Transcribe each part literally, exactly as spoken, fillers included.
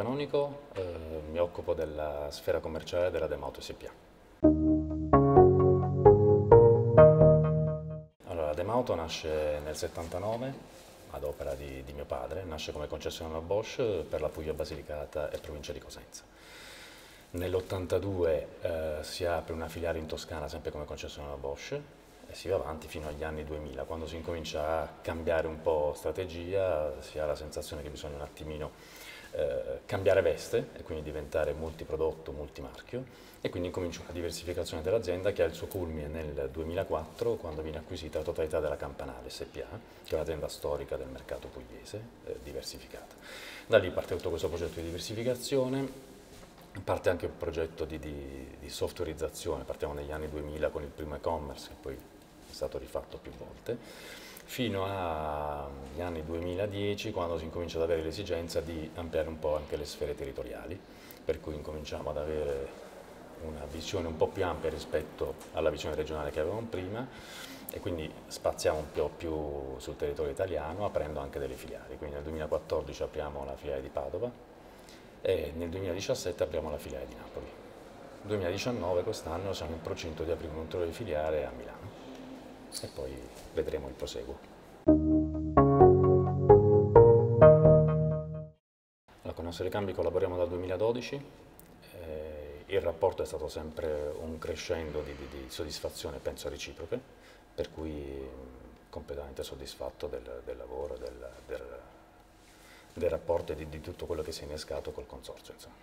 Canonico, eh, mi occupo della sfera commerciale della Demauto S P A. Allora, la Demauto nasce nel settantanove, ad opera di, di mio padre, nasce come concessionaria Bosch per la Puglia Basilicata e provincia di Cosenza. Nell'ottantadue eh, si apre una filiale in Toscana, sempre come concessionaria Bosch, e si va avanti fino agli anni duemila, quando si incomincia a cambiare un po' strategia, si ha la sensazione che bisogna un attimino eh, cambiare veste e quindi diventare multiprodotto, multimarchio, e quindi incomincia una diversificazione dell'azienda che ha il suo culmine nel duemilaquattro, quando viene acquisita la totalità della Campanale S P A, che è un'azienda storica del mercato pugliese, eh, diversificata. Da lì parte tutto questo progetto di diversificazione. Parte anche un progetto di, di, di softwareizzazione, partiamo negli anni duemila con il primo e-commerce, che poi è stato rifatto più volte, fino agli anni duemiladieci, quando si incomincia ad avere l'esigenza di ampliare un po' anche le sfere territoriali, per cui incominciamo ad avere una visione un po' più ampia rispetto alla visione regionale che avevamo prima, e quindi spaziamo un po' più sul territorio italiano, aprendo anche delle filiali. Quindi nel duemilaquattordici apriamo la filiale di Padova, e nel duemiladiciassette apriamo la filiale di Napoli. Nel duemiladiciannove, quest'anno, siamo in procinto di aprire un ulteriore filiale a Milano e poi vedremo il proseguo. Allora, con Nostri Ricambi collaboriamo dal duemiladodici, eh, il rapporto è stato sempre un crescendo di, di, di soddisfazione, penso reciproche, per cui completamente soddisfatto del, del lavoro, del, del del rapporto e di, di tutto quello che si è innescato col consorzio, insomma.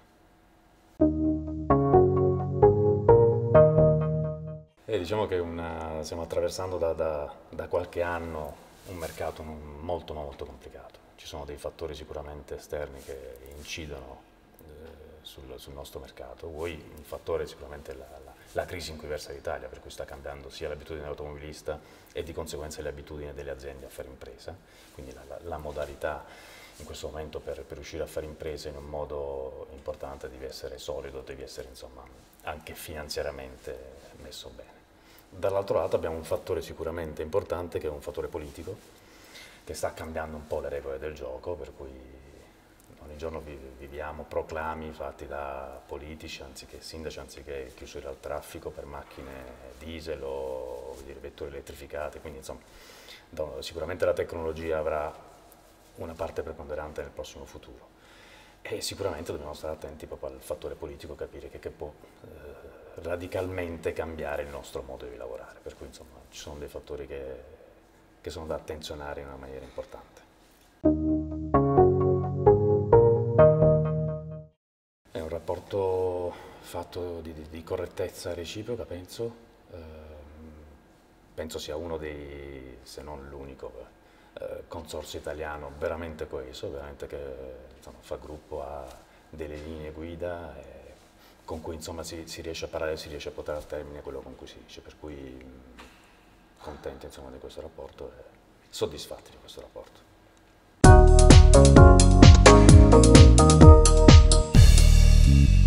E diciamo che una, stiamo attraversando da, da, da qualche anno un mercato non, molto molto complicato. Ci sono dei fattori sicuramente esterni che incidono eh, sul, sul nostro mercato. Vuoi un fattore sicuramente la, la, la crisi in cui versa l'Italia, per cui sta cambiando sia l'abitudine dell'automobilista e di conseguenza le abitudini delle aziende a fare impresa, quindi la, la, la modalità in questo momento per, per riuscire a fare imprese in un modo importante devi essere solido, devi essere insomma anche finanziariamente messo bene. Dall'altro lato abbiamo un fattore sicuramente importante che è un fattore politico che sta cambiando un po' le regole del gioco, per cui ogni giorno viviamo proclami fatti da politici, anziché sindaci, anziché chiusura al traffico per macchine diesel o dire, vetture elettrificate, quindi insomma sicuramente la tecnologia avrà una parte preponderante nel prossimo futuro, e sicuramente dobbiamo stare attenti proprio al fattore politico, capire che, che può eh, radicalmente cambiare il nostro modo di lavorare, per cui insomma ci sono dei fattori che, che sono da attenzionare in una maniera importante. È un rapporto fatto di, di, di correttezza reciproca, penso, eh, penso sia uno dei, se non l'unico, consorzio italiano veramente coeso, veramente che insomma, fa gruppo a delle linee guida e con cui insomma, si, si riesce a parlare, si riesce a portare a termine quello con cui si dice, per cui mh, contenti insomma, di questo rapporto e soddisfatti di questo rapporto.